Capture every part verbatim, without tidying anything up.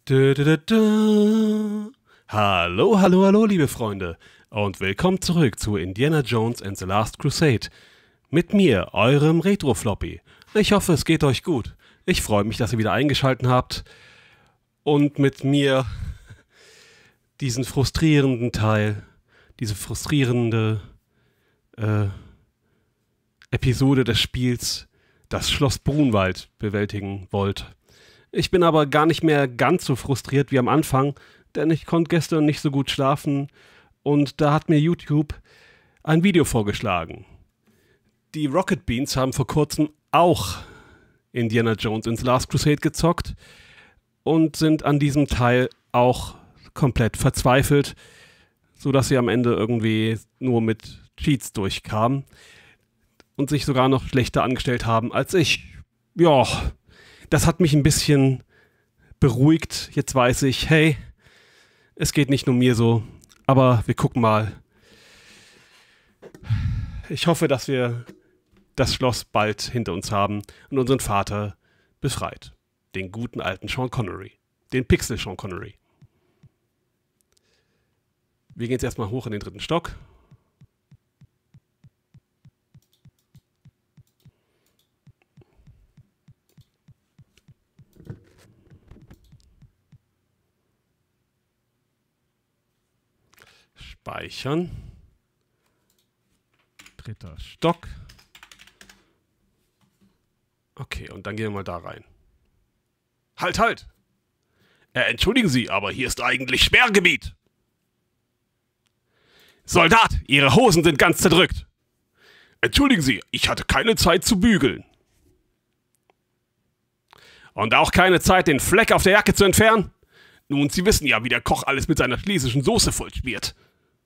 Du, du, du, du. Hallo, hallo, hallo, liebe Freunde. Und willkommen zurück zu Indiana Jones and the Last Crusade. Mit mir, eurem Retro-Floppy. Ich hoffe, es geht euch gut. Ich freue mich, dass ihr wieder eingeschaltet habt. Und mit mir diesen frustrierenden Teil, diese frustrierende äh, Episode des Spiels, das Schloss Brunwald, bewältigen wollt. Ich bin aber gar nicht mehr ganz so frustriert wie am Anfang, denn ich konnte gestern nicht so gut schlafen und da hat mir YouTube ein Video vorgeschlagen. Die Rocket Beans haben vor kurzem auch Indiana Jones and the Last Crusade gezockt und sind an diesem Teil auch komplett verzweifelt, sodass sie am Ende irgendwie nur mit Cheats durchkamen und sich sogar noch schlechter angestellt haben als ich. Ja, das hat mich ein bisschen beruhigt. Jetzt weiß ich, hey, es geht nicht nur mir so, aber wir gucken mal. Ich hoffe, dass wir das Schloss bald hinter uns haben und unseren Vater befreit. Den guten alten Sean Connery. Den Pixel Sean Connery. Wir gehen jetzt erstmal hoch in den dritten Stock. Speichern. Dritter Stock. Okay, und dann gehen wir mal da rein. Halt, halt! Äh, entschuldigen Sie, aber hier ist eigentlich Sperrgebiet. Soldat, Ihre Hosen sind ganz zerdrückt. Entschuldigen Sie, ich hatte keine Zeit zu bügeln. Und auch keine Zeit, den Fleck auf der Jacke zu entfernen? Nun, Sie wissen ja, wie der Koch alles mit seiner schlesischen Soße vollschmiert.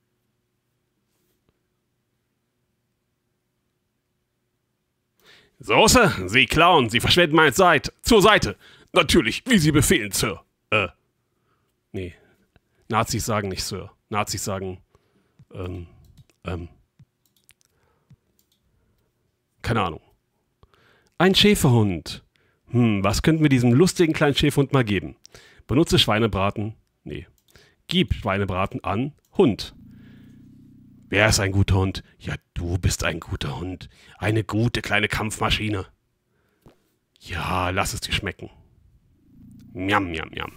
Soße? Sie klauen, Sie verschwenden meine Zeit. Zur Seite. Natürlich, wie Sie befehlen, Sir. Äh. Nee. Nazis sagen nicht Sir. Nazis sagen, ähm, ähm. Keine Ahnung. Ein Schäferhund. Hm, was könnten wir diesem lustigen kleinen Schäferhund mal geben? Benutze Schweinebraten. Nee. Gib Schweinebraten an Hund. Wer ist ein guter Hund? Ja, du bist ein guter Hund. Eine gute kleine Kampfmaschine. Ja, lass es dir schmecken. Miam, miam, miam.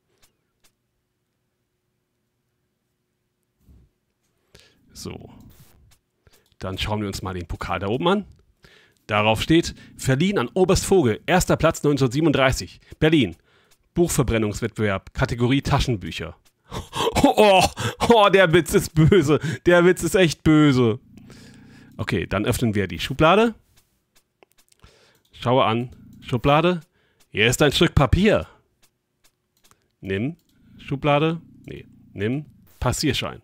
So. Dann schauen wir uns mal den Pokal da oben an. Darauf steht, verliehen an Oberst Vogel, erster Platz neunzehnhundertsiebenunddreißig, Berlin. Buchverbrennungswettbewerb, Kategorie Taschenbücher. Oh, oh, der Witz ist böse. Der Witz ist echt böse. Okay, dann öffnen wir die Schublade. Schaue an. Schublade. Hier ist ein Stück Papier. Nimm. Schublade. Nee. Nimm. Passierschein.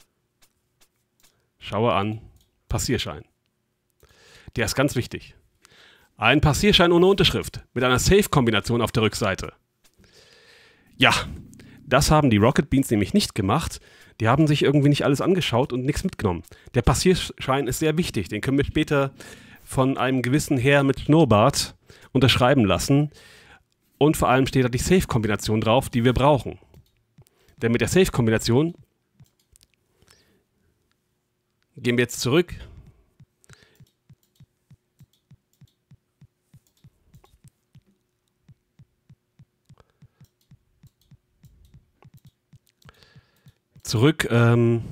Schaue an. Passierschein. Der ist ganz wichtig. Ein Passierschein ohne Unterschrift. Mit einer Safe-Kombination auf der Rückseite. Ja. Das haben die Rocket Beans nämlich nicht gemacht. Die haben sich irgendwie nicht alles angeschaut und nichts mitgenommen. Der Passierschein ist sehr wichtig. Den können wir später von einem gewissen Herr mit Schnurrbart unterschreiben lassen. Und vor allem steht da die Safe-Kombination drauf, die wir brauchen. Denn mit der Safe-Kombination gehen wir jetzt zurück. Zurück ähm,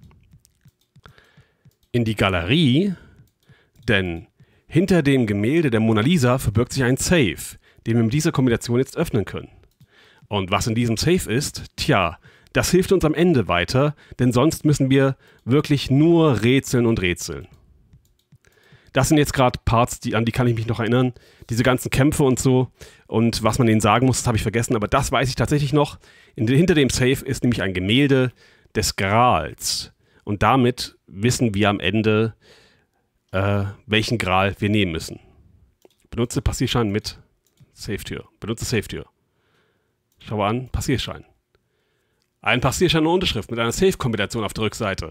in die Galerie, denn hinter dem Gemälde der Mona Lisa verbirgt sich ein Safe, den wir mit dieser Kombination jetzt öffnen können. Und was in diesem Safe ist, tja, das hilft uns am Ende weiter, denn sonst müssen wir wirklich nur rätseln und rätseln. Das sind jetzt gerade Parts, die, an die kann ich mich noch erinnern, diese ganzen Kämpfe und so und was man denen sagen muss, das habe ich vergessen, aber das weiß ich tatsächlich noch. In, hinter dem Safe ist nämlich ein Gemälde des Grals. Und damit wissen wir am Ende, äh, welchen Gral wir nehmen müssen. Benutze Passierschein mit Safe-Tür. Benutze Safe-Tür. Schaue an, Passierschein. Ein Passierschein ohne Unterschrift mit einer Safe-Kombination auf der Rückseite.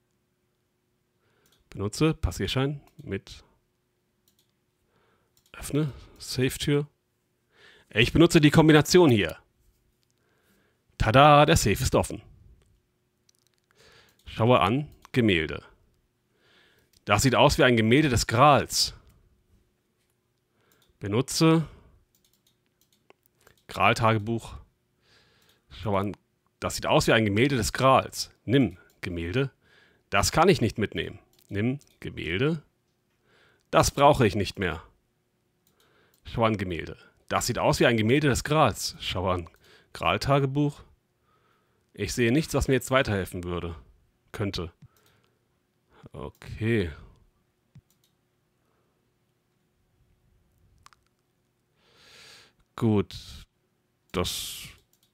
Benutze Passierschein mit Öffne Safe-Tür. Ich benutze die Kombination hier. Tada, der Safe ist offen. Schaue an, Gemälde. Das sieht aus wie ein Gemälde des Grals. Benutze Gral-Tagebuch. Schau an, das sieht aus wie ein Gemälde des Grals. Nimm Gemälde. Das kann ich nicht mitnehmen. Nimm Gemälde. Das brauche ich nicht mehr. Schau an Gemälde. Das sieht aus wie ein Gemälde des Grals. Schau an Gral-Tagebuch. Ich sehe nichts, was mir jetzt weiterhelfen würde. Könnte. Okay. Gut. Das...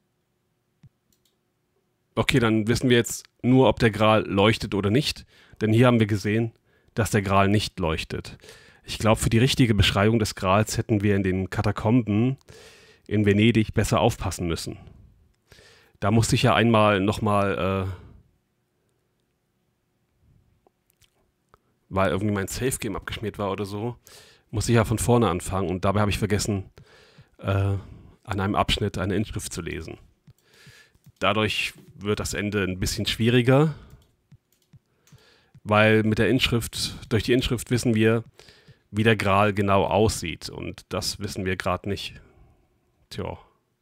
Okay, dann wissen wir jetzt nur, ob der Gral leuchtet oder nicht. Denn hier haben wir gesehen, dass der Gral nicht leuchtet. Ich glaube, für die richtige Beschreibung des Grals hätten wir in den Katakomben in Venedig besser aufpassen müssen. Da musste ich ja einmal nochmal, äh, weil irgendwie mein Safe-Game abgeschmiert war oder so, musste ich ja von vorne anfangen und dabei habe ich vergessen, äh, an einem Abschnitt eine Inschrift zu lesen. Dadurch wird das Ende ein bisschen schwieriger, weil mit der Inschrift, durch die Inschrift wissen wir, wie der Gral genau aussieht und das wissen wir gerade nicht. Tja.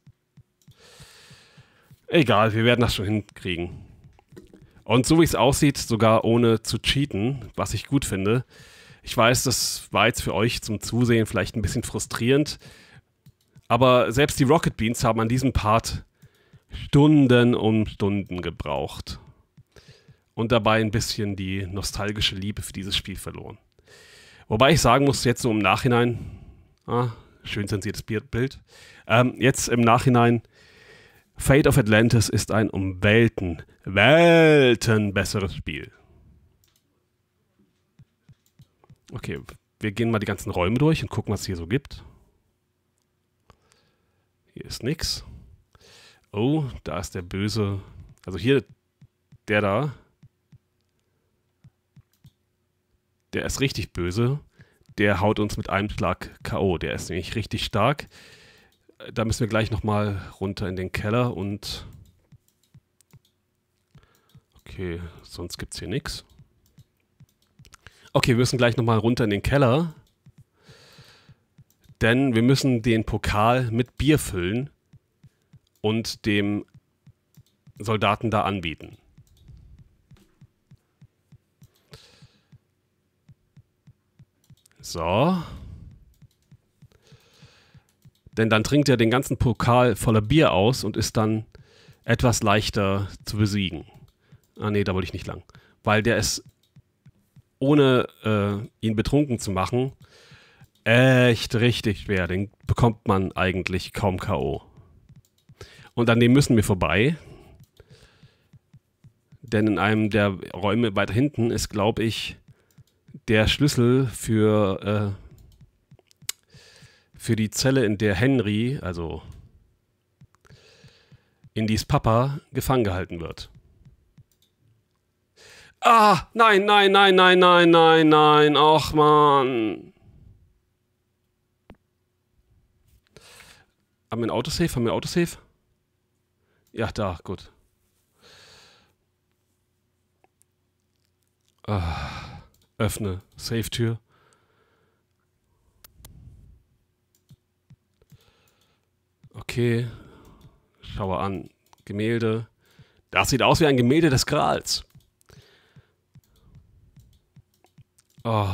Egal, wir werden das schon hinkriegen. Und so wie es aussieht, sogar ohne zu cheaten, was ich gut finde. Ich weiß, das war jetzt für euch zum Zusehen vielleicht ein bisschen frustrierend, aber selbst die Rocket Beans haben an diesem Part Stunden um Stunden gebraucht und dabei ein bisschen die nostalgische Liebe für dieses Spiel verloren. Wobei ich sagen muss, jetzt so im Nachhinein, ah, schön zensiertes Bild, ähm, jetzt im Nachhinein, Fate of Atlantis ist ein um Welten, Welten besseres Spiel. Okay, wir gehen mal die ganzen Räume durch und gucken, was es hier so gibt. Hier ist nix. Oh, da ist der böse, also hier, der da, der ist richtig böse. Der haut uns mit einem Schlag K O. Der ist nämlich richtig stark. Da müssen wir gleich nochmal runter in den Keller und... Okay, sonst gibt es hier nichts. Okay, wir müssen gleich nochmal runter in den Keller. Denn wir müssen den Pokal mit Bier füllen und dem Soldaten da anbieten. So. Denn dann trinkt er den ganzen Pokal voller Bier aus und ist dann etwas leichter zu besiegen. Ah nee, da wollte ich nicht lang. Weil der ist, ohne äh, ihn betrunken zu machen, echt richtig schwer. Den bekommt man eigentlich kaum K O. Und an dem müssen wir vorbei. Denn in einem der Räume weiter hinten ist, glaube ich, der Schlüssel für, äh, für die Zelle, in der Henry, also Indys Papa, gefangen gehalten wird. Ah, nein, nein, nein, nein, nein, nein, nein, ach man. Haben wir ein Autosave? Haben wir ein Autosave? Ja, da, gut. Ah, öffne Safe-Tür. Okay. Schaue an. Gemälde. Das sieht aus wie ein Gemälde des Grals. Oh.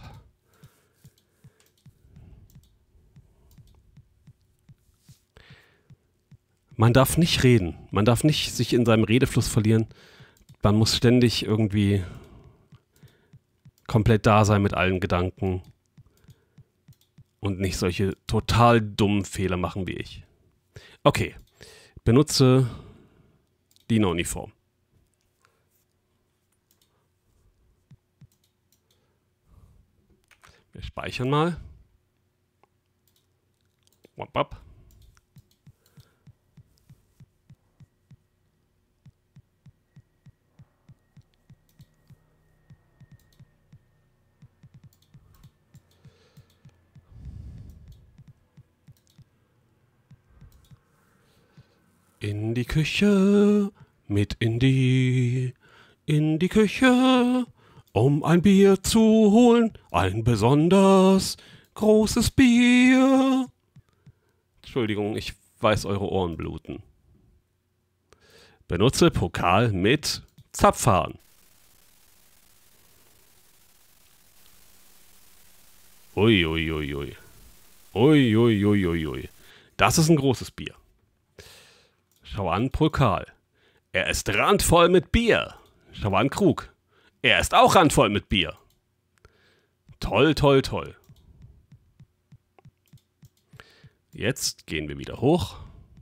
Man darf nicht reden. Man darf nicht sich in seinem Redefluss verlieren. Man muss ständig irgendwie komplett da sein mit allen Gedanken und nicht solche total dummen Fehler machen wie ich. Okay, benutze Dieneruniform. Wir speichern mal. Wop, wop. In die Küche, mit in die, in die Küche, um ein Bier zu holen, ein besonders großes Bier. Entschuldigung, ich weiß, eure Ohren bluten. Benutze Pokal mit Zapfhahn. Ui, ui, ui, ui. Ui, ui, ui, ui, ui. Das ist ein großes Bier. Schau an, Pokal. Er ist randvoll mit Bier. Schau an, Krug. Er ist auch randvoll mit Bier. Toll, toll, toll. Jetzt gehen wir wieder hoch.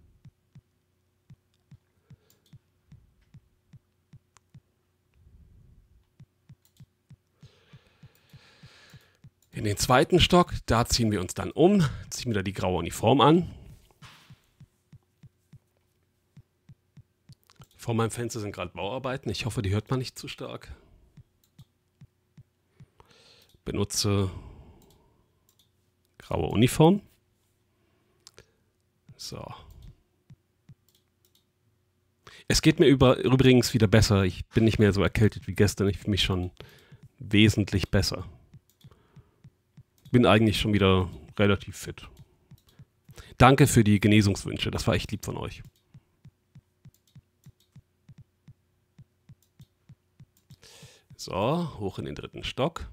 In den zweiten Stock, da ziehen wir uns dann um, ziehen wieder die graue Uniform an. Vor meinem Fenster sind gerade Bauarbeiten. Ich hoffe, die hört man nicht zu stark. Benutze graue Uniform. So. Es geht mir über, übrigens wieder besser. Ich bin nicht mehr so erkältet wie gestern. Ich fühle mich schon wesentlich besser. Bin eigentlich schon wieder relativ fit. Danke für die Genesungswünsche. Das war echt lieb von euch. So, hoch in den dritten Stock.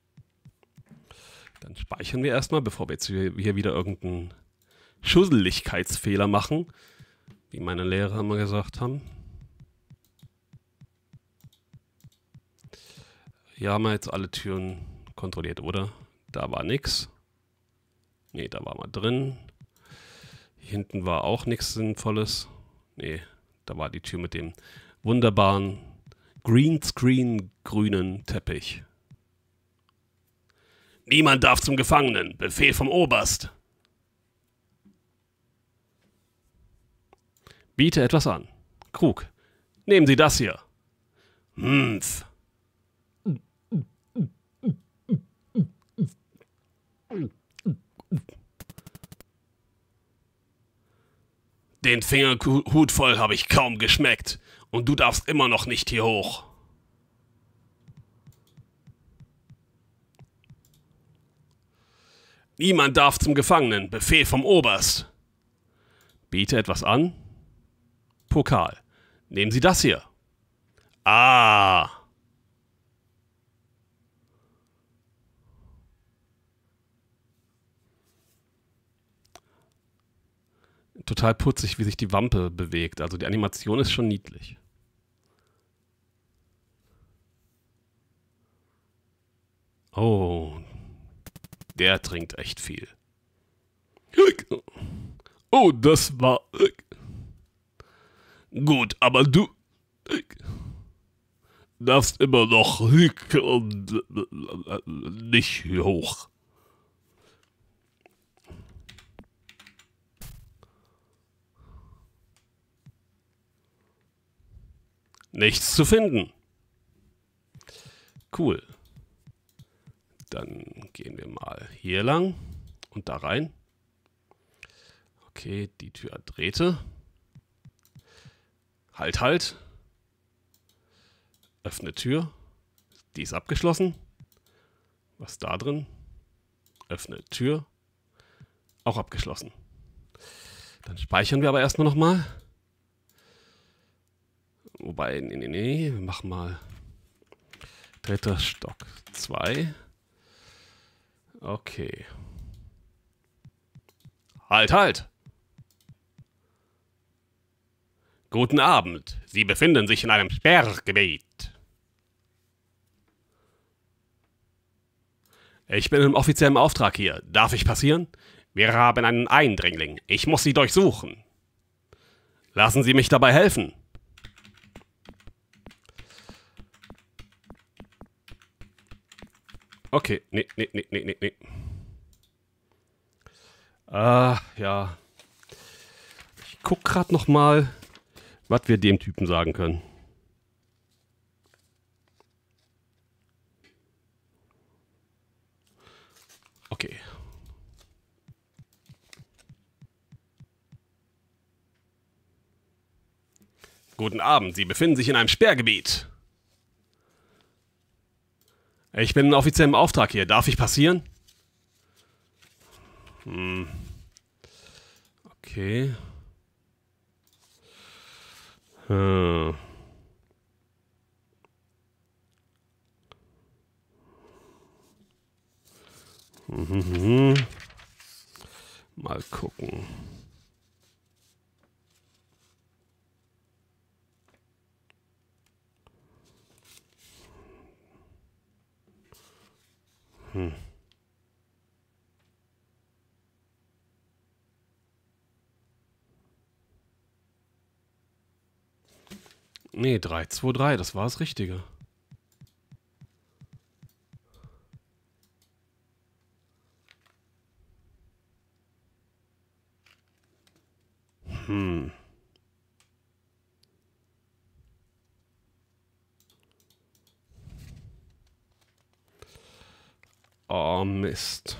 Dann speichern wir erstmal, bevor wir jetzt hier wieder irgendeinen Schusseligkeitsfehler machen, wie meine Lehrer immer gesagt haben. Hier haben wir jetzt alle Türen kontrolliert, oder? Da war nichts. Ne, da war mal drin. Hier hinten war auch nichts Sinnvolles. Ne, da war die Tür mit dem wunderbaren Greenscreen grünen Teppich. Niemand darf zum Gefangenen. Befehl vom Oberst. Biete etwas an. Krug. Nehmen Sie das hier. Mpf. Den Fingerhut voll habe ich kaum geschmeckt. Und du darfst immer noch nicht hier hoch. Niemand darf zum Gefangenen. Befehl vom Oberst. Biete etwas an. Pokal. Nehmen Sie das hier. Ah. Total putzig, wie sich die Wampe bewegt. Also die Animation ist schon niedlich. Oh, der trinkt echt viel. Oh, das war... Gut, aber du darfst immer noch nicht hoch. Nichts zu finden. Cool. Dann gehen wir mal hier lang und da rein. Okay, die Tür drehte. Halt, halt. Öffne Tür. Die ist abgeschlossen. Was ist da drin? Öffne Tür. Auch abgeschlossen. Dann speichern wir aber erstmal nochmal. Wobei, nee, nee, nee, wir machen mal dritter Stock zwei. Okay. Halt, halt! Guten Abend. Sie befinden sich in einem Sperrgebiet. Ich bin im offiziellen Auftrag hier. Darf ich passieren? Wir haben einen Eindringling. Ich muss Sie durchsuchen. Lassen Sie mich dabei helfen. Okay, nee, nee, nee, nee, nee, nee. Ah, ja. Ich guck grad noch mal, was wir dem Typen sagen können. Okay. Guten Abend, Sie befinden sich in einem Sperrgebiet. Ich bin in offiziellem Auftrag hier. Darf ich passieren? Hm. Okay. Hm. Mhm. Mal gucken. Hm. Nee, drei zwei drei, das war das Richtige. Hm. Oh, Mist.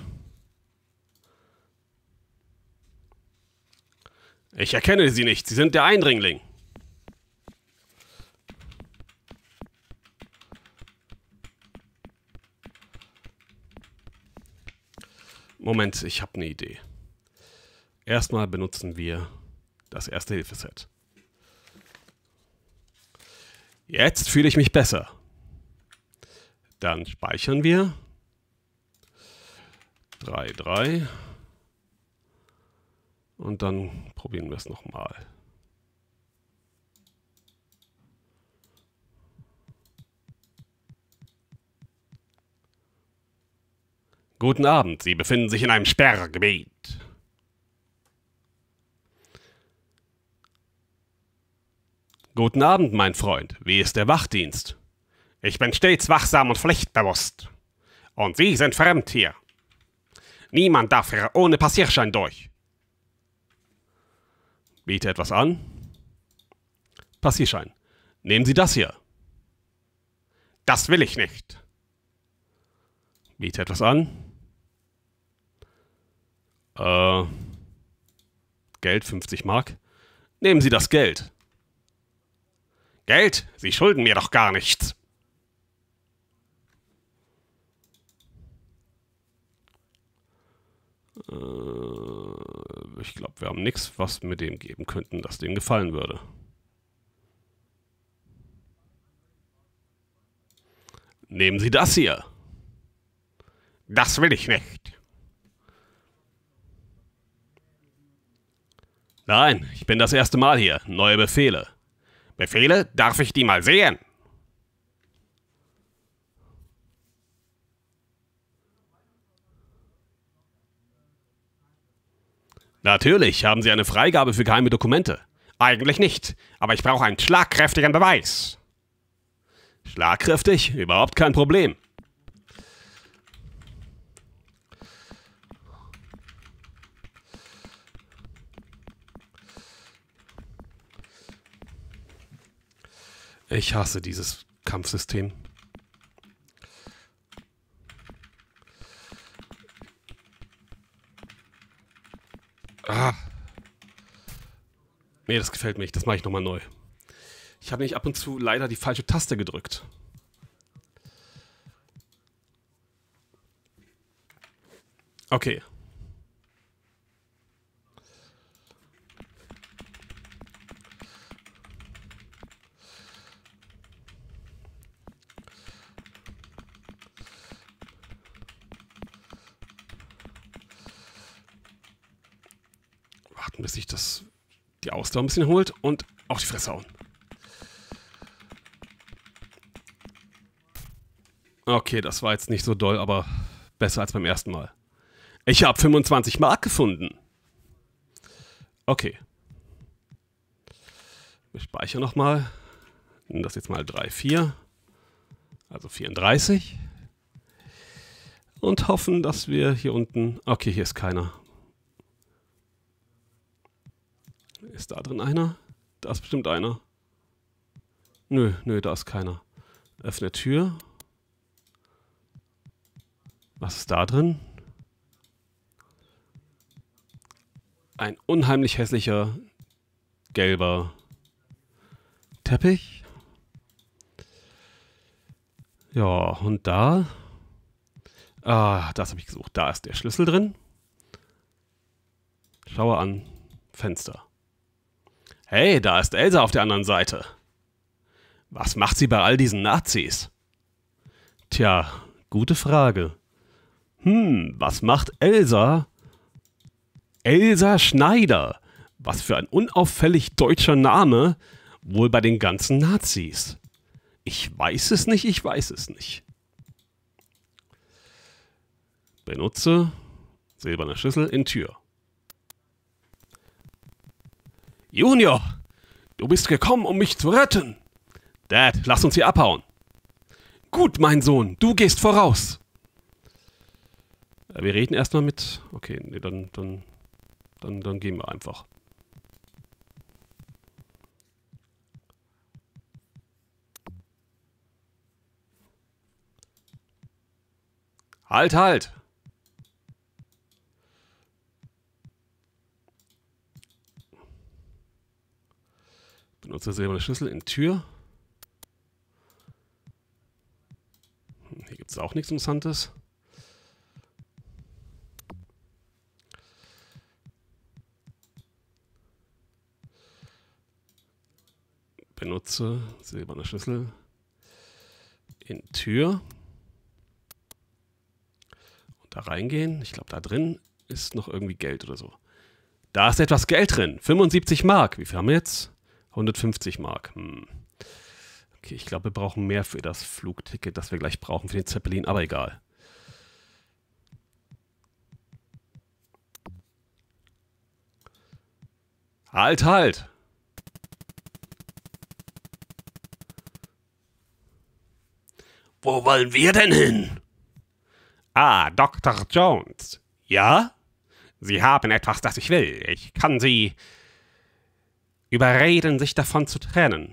Ich erkenne Sie nicht. Sie sind der Eindringling. Moment, ich habe eine Idee. Erstmal benutzen wir das Erste-Hilfe-Set. Jetzt fühle ich mich besser. Dann speichern wir. drei drei. Und dann probieren wir es nochmal. Guten Abend, Sie befinden sich in einem Sperrgebiet. Guten Abend, mein Freund. Wie ist der Wachdienst? Ich bin stets wachsam und pflichtbewusst. Und Sie sind fremd hier. Niemand darf hier ohne Passierschein durch. Biete etwas an. Passierschein. Nehmen Sie das hier. Das will ich nicht. Biete etwas an. Äh, Geld, fünfzig Mark. Nehmen Sie das Geld. Geld? Sie schulden mir doch gar nichts. Äh, ich glaube, wir haben nichts, was wir dem geben könnten, das dem gefallen würde. Nehmen Sie das hier. Das will ich nicht. Nein, ich bin das erste Mal hier. Neue Befehle. Befehle? Darf ich die mal sehen? Natürlich haben Sie eine Freigabe für geheime Dokumente. Eigentlich nicht, aber ich brauche einen schlagkräftigen Beweis. Schlagkräftig? Überhaupt kein Problem. Ich hasse dieses Kampfsystem. Ah. Nee, das gefällt mir nicht. Das mache ich nochmal neu. Ich habe nämlich ab und zu leider die falsche Taste gedrückt. Okay. Warten, bis sich das die Ausdauer ein bisschen holt und auf die Fresse hauen. Okay, das war jetzt nicht so doll, aber besser als beim ersten Mal. Ich habe fünfundzwanzig Mark gefunden. Okay. Wir speichern nochmal. Nehmen das jetzt mal drei, vier. Also vierunddreißig. Und hoffen, dass wir hier unten... Okay, hier ist keiner. Ist da drin einer? Da ist bestimmt einer. Nö, nö, da ist keiner. Öffne Tür. Was ist da drin? Ein unheimlich hässlicher, gelber Teppich. Ja, und da... Ah, das habe ich gesucht. Da ist der Schlüssel drin. Schaue an. Fenster. Hey, da ist Elsa auf der anderen Seite. Was macht sie bei all diesen Nazis? Tja, gute Frage. Hm, was macht Elsa? Elsa Schneider. Was für ein unauffällig deutscher Name. Wohl bei den ganzen Nazis. Ich weiß es nicht, ich weiß es nicht. Benutze silberne Schlüssel in Tür. Junior, du bist gekommen, um mich zu retten. Dad, lass uns hier abhauen. Gut, mein Sohn, du gehst voraus. Wir reden erstmal mit... Okay, nee, dann, dann, dann, dann gehen wir einfach. Halt, halt! Benutze silberne Schlüssel in Tür. Hier gibt es auch nichts Interessantes. Benutze silberne Schlüssel in Tür. Und da reingehen. Ich glaube, da drin ist noch irgendwie Geld oder so. Da ist etwas Geld drin. fünfundsiebzig Mark. Wie viel haben wir jetzt? hundertfünfzig Mark. Hm. Okay, ich glaube, wir brauchen mehr für das Flugticket, das wir gleich brauchen für den Zeppelin, aber egal. Halt, halt! Wo wollen wir denn hin? Ah, Doktor Jones. Ja? Sie haben etwas, das ich will. Ich kann Sie überreden, sich davon zu trennen.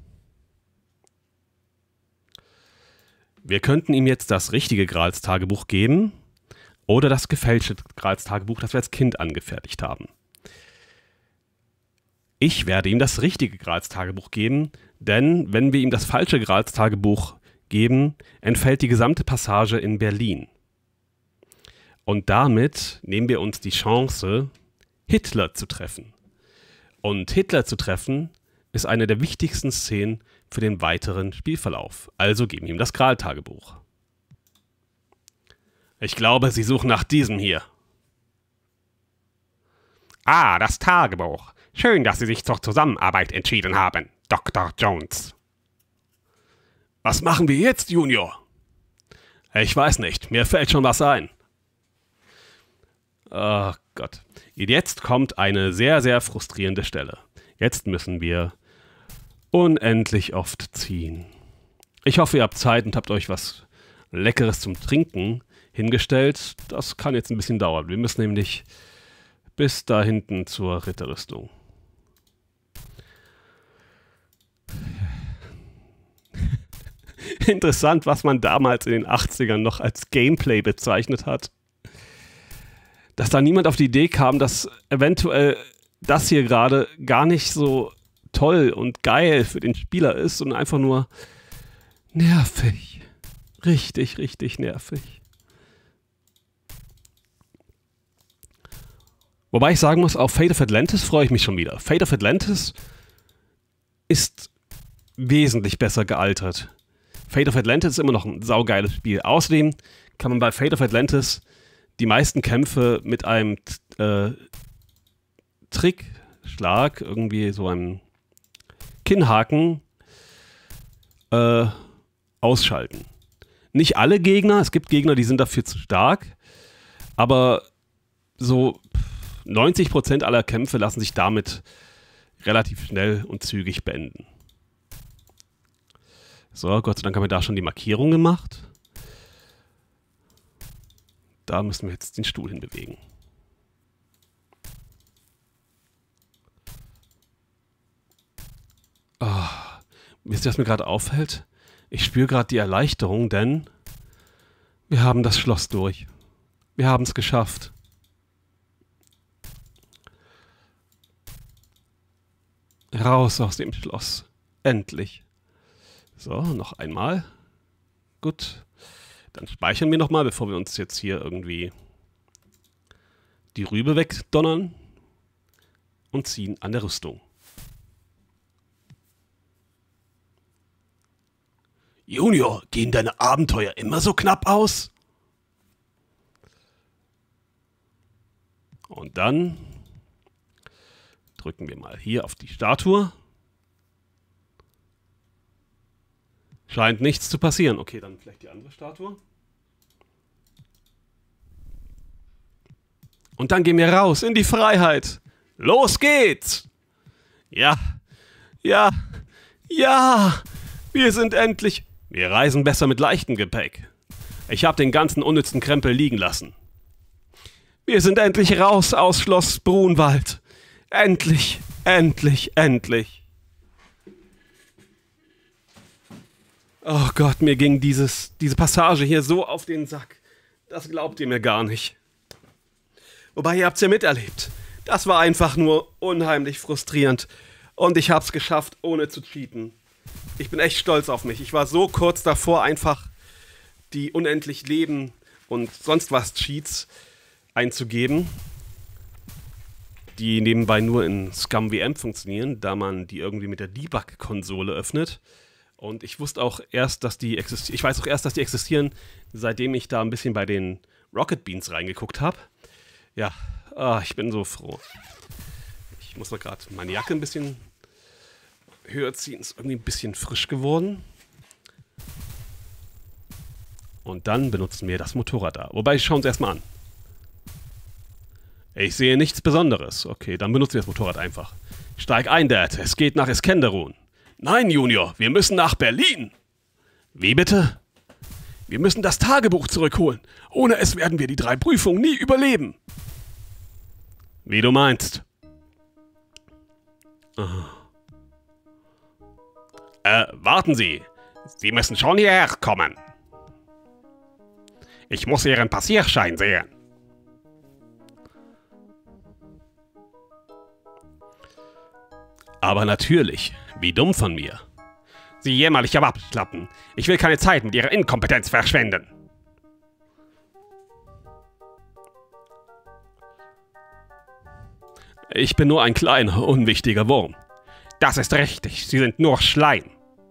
Wir könnten ihm jetzt das richtige Grals-Tagebuch geben oder das gefälschte Grals-Tagebuch, das wir als Kind angefertigt haben. Ich werde ihm das richtige Grals-Tagebuch geben, denn wenn wir ihm das falsche Grals-Tagebuch geben, entfällt die gesamte Passage in Berlin. Und damit nehmen wir uns die Chance, Hitler zu treffen. Und Hitler zu treffen ist eine der wichtigsten Szenen für den weiteren Spielverlauf. Also geben wir ihm das Gral-Tagebuch. Ich glaube, Sie suchen nach diesem hier. Ah, das Tagebuch. Schön, dass Sie sich zur Zusammenarbeit entschieden haben, Doktor Jones. Was machen wir jetzt, Junior? Ich weiß nicht, mir fällt schon was ein. Oh Gott. Jetzt kommt eine sehr, sehr frustrierende Stelle. Jetzt müssen wir unendlich oft ziehen. Ich hoffe, ihr habt Zeit und habt euch was Leckeres zum Trinken hingestellt. Das kann jetzt ein bisschen dauern. Wir müssen nämlich bis da hinten zur Ritterrüstung. Interessant, was man damals in den achtzigern noch als Gameplay bezeichnet hat. Dass da niemand auf die Idee kam, dass eventuell das hier gerade gar nicht so toll und geil für den Spieler ist, sondern einfach nur nervig. Richtig, richtig nervig. Wobei ich sagen muss, auf Fate of Atlantis freue ich mich schon wieder. Fate of Atlantis ist wesentlich besser gealtert. Fate of Atlantis ist immer noch ein saugeiles Spiel. Außerdem kann man bei Fate of Atlantis die meisten Kämpfe mit einem äh, Trickschlag, irgendwie so einem Kinnhaken, äh, ausschalten. Nicht alle Gegner, es gibt Gegner, die sind dafür zu stark, aber so neunzig Prozent aller Kämpfe lassen sich damit relativ schnell und zügig beenden. So, Gott sei Dank haben wir da schon die Markierung gemacht. Da müssen wir jetzt den Stuhl hinbewegen. Oh, wisst ihr, was mir gerade auffällt? Ich spüre gerade die Erleichterung, denn wir haben das Schloss durch. Wir haben es geschafft. Raus aus dem Schloss. Endlich. So, noch einmal. Gut. Dann speichern wir nochmal, bevor wir uns jetzt hier irgendwie die Rübe wegdonnern. Und ziehen an der Rüstung. Junior, gehen deine Abenteuer immer so knapp aus? Und dann drücken wir mal hier auf die Statue. Scheint nichts zu passieren. Okay, dann vielleicht die andere Statue. Und dann gehen wir raus in die Freiheit. Los geht's! Ja, ja, ja, wir sind endlich... Wir reisen besser mit leichtem Gepäck. Ich habe den ganzen unnützen Krempel liegen lassen. Wir sind endlich raus aus Schloss Brunwald. Endlich, endlich, endlich. Oh Gott, mir ging dieses, diese Passage hier so auf den Sack. Das glaubt ihr mir gar nicht. Wobei, ihr habt's ja miterlebt. Das war einfach nur unheimlich frustrierend. Und ich hab's geschafft, ohne zu cheaten. Ich bin echt stolz auf mich. Ich war so kurz davor, einfach die unendlich Leben und sonst was Cheats einzugeben, die nebenbei nur in ScumVM funktionieren, da man die irgendwie mit der Debug-Konsole öffnet. Und ich wusste auch erst, dass die existieren. Ich weiß auch erst, dass die existieren, seitdem ich da ein bisschen bei den Rocket Beans reingeguckt habe. Ja, ah, ich bin so froh. Ich muss noch gerade meine Jacke ein bisschen höher ziehen. Ist irgendwie ein bisschen frisch geworden. Und dann benutzen wir das Motorrad da. Wobei, schauen wir uns erstmal an. Ich sehe nichts Besonderes. Okay, dann benutzen wir das Motorrad einfach. Steig ein, Dad. Es geht nach Iskenderun. Nein, Junior, wir müssen nach Berlin. Wie bitte? Wir müssen das Tagebuch zurückholen. Ohne es werden wir die drei Prüfungen nie überleben. Wie du meinst. Aha. Äh, warten Sie. Sie müssen schon hierher kommen. Ich muss Ihren Passierschein sehen. Aber natürlich. Wie dumm von mir. Sie jämmerlicher Wappklappen. Ich will keine Zeit mit Ihrer Inkompetenz verschwenden. Ich bin nur ein kleiner, unwichtiger Wurm. Das ist richtig. Sie sind nur Schleim.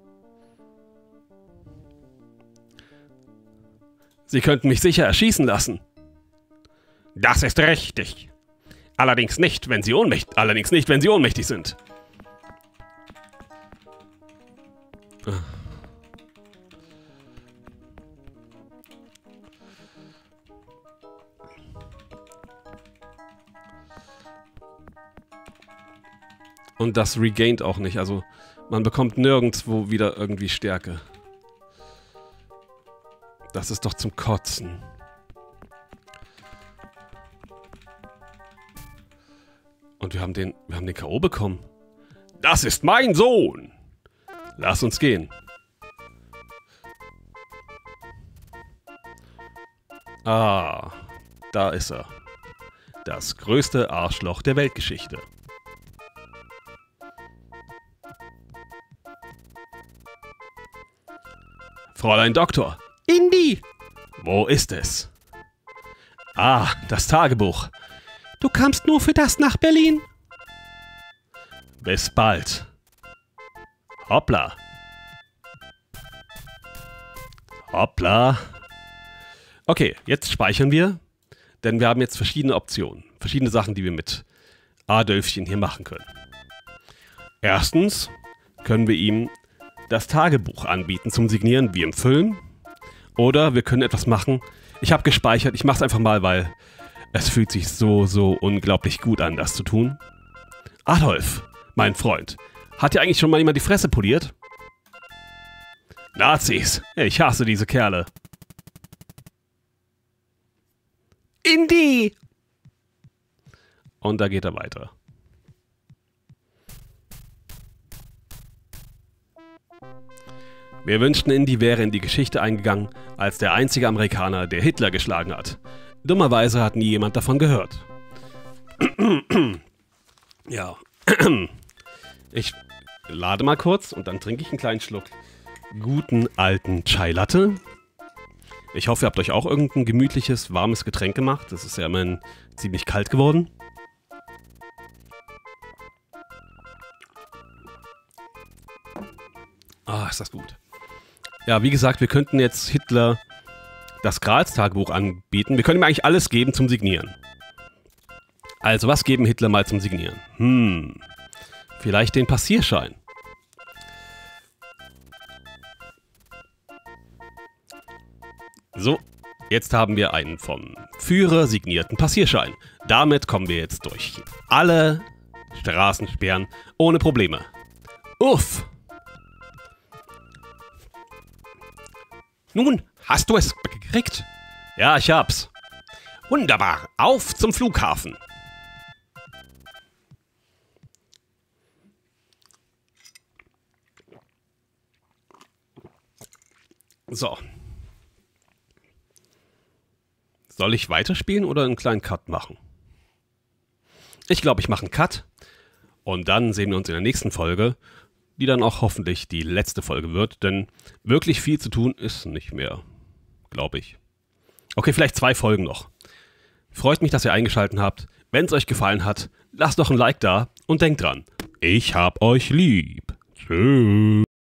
Sie könnten mich sicher erschießen lassen. Das ist richtig. Allerdings nicht, wenn Sie ohnmächtig, allerdings nicht, wenn Sie ohnmächtig sind. Und das regaint auch nicht. Also man bekommt nirgendwo wieder irgendwie Stärke. Das ist doch zum Kotzen. Und wir haben den, wir haben den K O bekommen. Das ist mein Sohn! Lass uns gehen. Ah, da ist er. Das größte Arschloch der Weltgeschichte. Fräulein Doktor. Indy! Wo ist es? Ah, das Tagebuch. Du kamst nur für das nach Berlin? Bis bald. Hoppla. Hoppla. Okay, jetzt speichern wir, denn wir haben jetzt verschiedene Optionen. Verschiedene Sachen, die wir mit Adolfchen hier machen können. Erstens können wir ihm das Tagebuch anbieten zum Signieren, wie im Film. Oder wir können etwas machen. Ich habe gespeichert, ich mache es einfach mal, weil es fühlt sich so, so unglaublich gut an, das zu tun. Adolf, mein Freund, hat dir eigentlich schon mal jemand die Fresse poliert? Nazis, ich hasse diese Kerle. Indy! Und da geht er weiter. Wir wünschten, Indy wäre in die Geschichte eingegangen als der einzige Amerikaner, der Hitler geschlagen hat. Dummerweise hat nie jemand davon gehört. Ja. Ich lade mal kurz und dann trinke ich einen kleinen Schluck guten alten Chai Latte. Ich hoffe, ihr habt euch auch irgendein gemütliches, warmes Getränk gemacht. Es ist ja immerhin ziemlich kalt geworden. Ah, ist das gut. Ja, wie gesagt, wir könnten jetzt Hitler das Grals-Tagebuch anbieten. Wir können ihm eigentlich alles geben zum Signieren. Also, was geben Hitler mal zum Signieren? Hm, vielleicht den Passierschein. So, jetzt haben wir einen vom Führer signierten Passierschein. Damit kommen wir jetzt durch alle Straßensperren ohne Probleme. Uff! Nun, hast du es gekriegt? Ja, ich hab's. Wunderbar, auf zum Flughafen. So. Soll ich weiterspielen oder einen kleinen Cut machen? Ich glaube, ich mache einen Cut. Und dann sehen wir uns in der nächsten Folge, die dann auch hoffentlich die letzte Folge wird. Denn wirklich viel zu tun ist nicht mehr, glaube ich. Okay, vielleicht zwei Folgen noch. Freut mich, dass ihr eingeschaltet habt. Wenn es euch gefallen hat, lasst doch ein Like da und denkt dran, ich hab euch lieb. Tschüss.